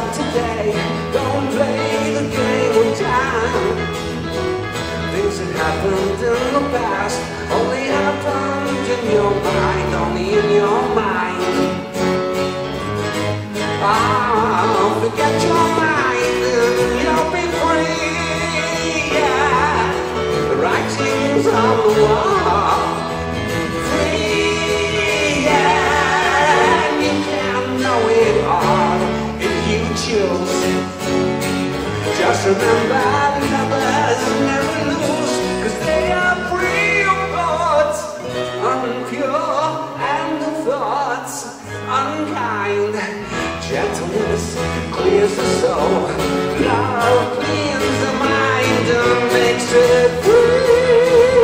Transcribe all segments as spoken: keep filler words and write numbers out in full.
of today. Don't play the game of time. Things that happened in the past only happened in your mind, only in your mind. Oh, forget your mind and you'll be free. Yeah. The writings on the wall. Free, yeah. And you can't know it all if you choose. Just remember, lovers never lose, 'cause they are free of thoughts, unpure, and the thoughts unkind. Gentleness clears the soul, love cleans the mind and makes it free.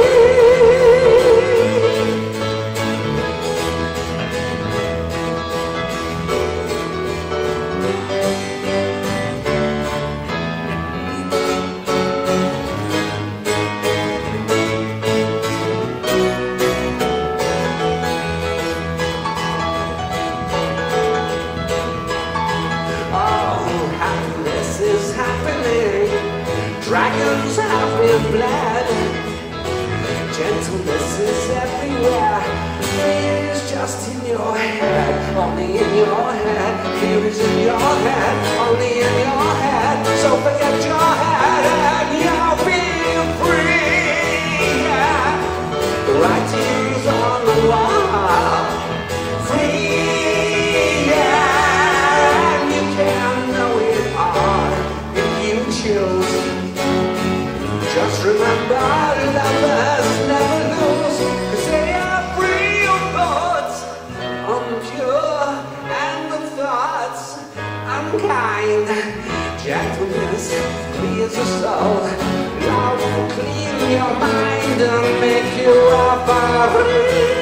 Dragons have been bled. Gentleness is everywhere. Fear is just in your head, only in your head. Fear is in your head, only in your head. So forget your head and you'll be free. Yeah. The writing's on the wall. Free, yeah. And you can't know it all if you choose. Just remember, lovers never lose, 'cause they are free of thoughts, unpure, and the thoughts unkind. Gentleness clears the soul, love will clean your mind and make you a free.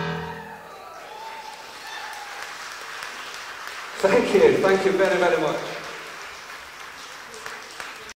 Thank you, thank you very, very much.